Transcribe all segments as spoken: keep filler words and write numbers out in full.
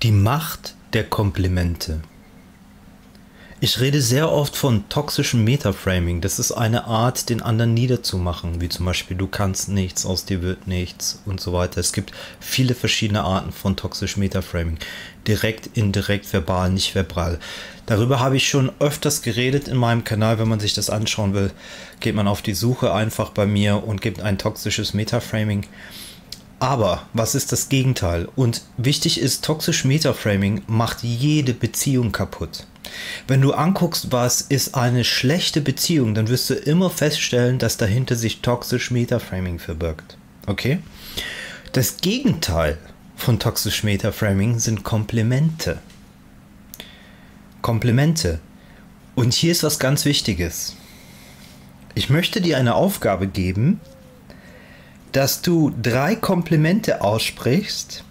Die Macht der Komplimente. Ich rede sehr oft von toxischem Metaframing. Das ist eine Art, den anderen niederzumachen, wie zum Beispiel du kannst nichts, aus dir wird nichts und so weiter. Es gibt viele verschiedene Arten von toxischem Metaframing. Direkt, indirekt, verbal, nicht verbal. Darüber habe ich schon öfters geredet in meinem Kanal. Wenn man sich das anschauen will, geht man auf die Suche einfach bei mir und gibt ein toxisches Metaframing. Aber was ist das Gegenteil? Und wichtig ist, toxisch Metaframing macht jede Beziehung kaputt. Wenn du anguckst, was ist eine schlechte Beziehung, dann wirst du immer feststellen, dass dahinter sich toxisch Metaframing verbirgt. Okay? Das Gegenteil von toxisch Metaframing sind Komplimente. Komplimente. Und hier ist was ganz Wichtiges. Ich möchte dir eine Aufgabe geben, dass du drei Komplimente aussprichst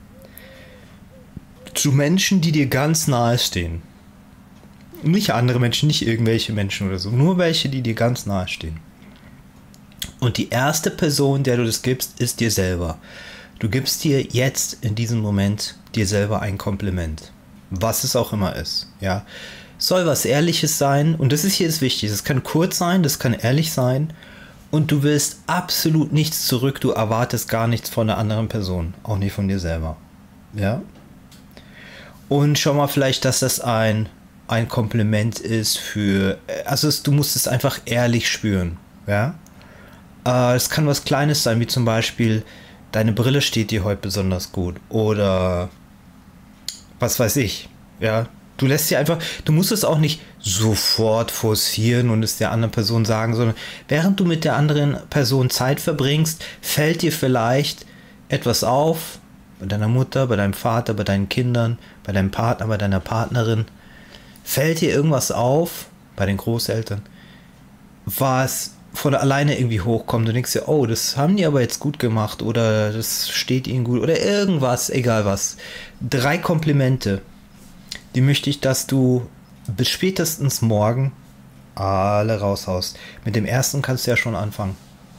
zu Menschen, die dir ganz nahe stehen. Nicht andere Menschen, nicht irgendwelche Menschen oder so, nur welche, die dir ganz nahe stehen. Und die erste Person, der du das gibst, ist dir selber. Du gibst dir jetzt in diesem Moment dir selber ein Kompliment. Was es auch immer ist. Ja? Soll was Ehrliches sein, und das ist hier das Wichtige. Das kann kurz sein, das kann ehrlich sein. Und du willst absolut nichts zurück, du erwartest gar nichts von der anderen Person, auch nicht von dir selber. Ja? Und schau mal vielleicht, dass das ein, ein Kompliment ist für, also es, du musst es einfach ehrlich spüren. Ja? Äh, es kann was Kleines sein, wie zum Beispiel, deine Brille steht dir heute besonders gut. Oder was weiß ich. Ja? Du lässt sie einfach, du musst es auch nicht sofort forcieren und es der anderen Person sagen, sondern während du mit der anderen Person Zeit verbringst, fällt dir vielleicht etwas auf, bei deiner Mutter, bei deinem Vater, bei deinen Kindern, bei deinem Partner, bei deiner Partnerin, fällt dir irgendwas auf, bei den Großeltern, was von alleine irgendwie hochkommt. Du denkst dir, oh, das haben die aber jetzt gut gemacht oder das steht ihnen gut oder irgendwas, egal was. Drei Komplimente. Die möchte ich, dass du bis spätestens morgen alle raushaust. Mit dem ersten kannst du ja schon anfangen.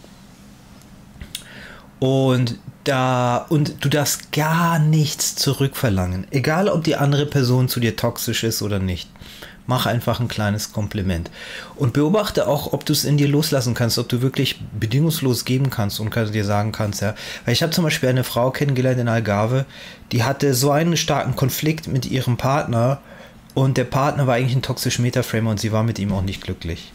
Und da und du darfst gar nichts zurückverlangen. Egal, ob die andere Person zu dir toxisch ist oder nicht. Mach einfach ein kleines Kompliment. Und beobachte auch, ob du es in dir loslassen kannst, ob du wirklich bedingungslos geben kannst und kannst dir sagen kannst, ja. Weil ich habe zum Beispiel eine Frau kennengelernt in Algarve, die hatte so einen starken Konflikt mit ihrem Partner und der Partner war eigentlich ein toxischer Metaframer und sie war mit ihm auch nicht glücklich.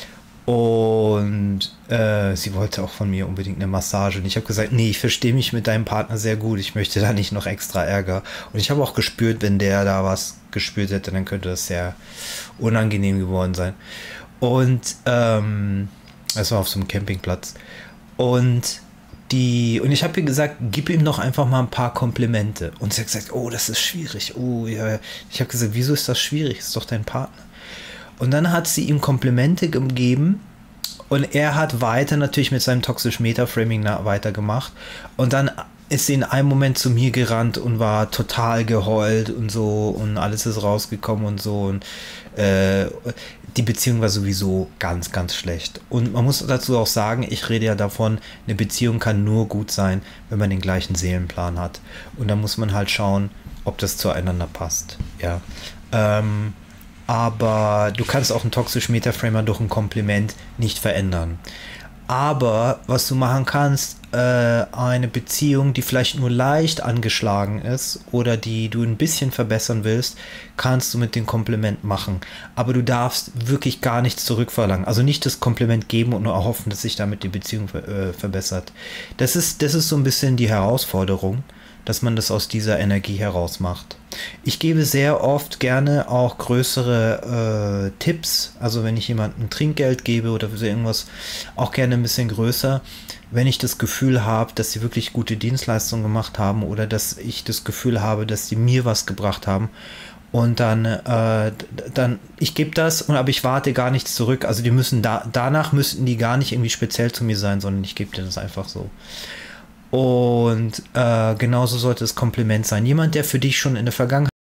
Und äh, sie wollte auch von mir unbedingt eine Massage. Und ich habe gesagt, nee, ich verstehe mich mit deinem Partner sehr gut. Ich möchte da nicht noch extra Ärger. Und ich habe auch gespürt, wenn der da was gespürt hätte, dann könnte das sehr unangenehm geworden sein. Und ähm, es war auf so einem Campingplatz. Und die und ich habe ihr gesagt, gib ihm doch einfach mal ein paar Komplimente. Und sie hat gesagt, oh, das ist schwierig. Oh, ja. Ich habe gesagt, wieso ist das schwierig? Das ist doch dein Partner. Und dann hat sie ihm Komplimente gegeben und er hat weiter natürlich mit seinem toxischen Metaframing weitergemacht. Und dann ist sie in einem Moment zu mir gerannt und war total geheult und so und alles ist rausgekommen und so. Und äh, die Beziehung war sowieso ganz, ganz schlecht. Und man muss dazu auch sagen, ich rede ja davon, eine Beziehung kann nur gut sein, wenn man den gleichen Seelenplan hat. Und da muss man halt schauen, ob das zueinander passt. Ja. Ähm, Aber du kannst auch einen toxischen Metaframer durch ein Kompliment nicht verändern. Aber was du machen kannst, äh, eine Beziehung, die vielleicht nur leicht angeschlagen ist oder die du ein bisschen verbessern willst, kannst du mit dem Kompliment machen. Aber du darfst wirklich gar nichts zurückverlangen. Also nicht das Kompliment geben und nur hoffen, dass sich damit die Beziehung äh, verbessert. Das ist, das ist so ein bisschen die Herausforderung, dass man das aus dieser Energie heraus macht. Ich gebe sehr oft gerne auch größere äh, Tipps, also wenn ich jemandem Trinkgeld gebe oder so irgendwas, auch gerne ein bisschen größer, wenn ich das Gefühl habe, dass sie wirklich gute Dienstleistungen gemacht haben oder dass ich das Gefühl habe, dass sie mir was gebracht haben. Und dann, äh, dann ich gebe das, und aber ich warte gar nichts zurück. Also die müssen da, danach müssten die gar nicht irgendwie speziell zu mir sein, sondern ich gebe dir das einfach so. Und äh, genauso sollte es Kompliment sein. Jemand, der für dich schon in der Vergangenheit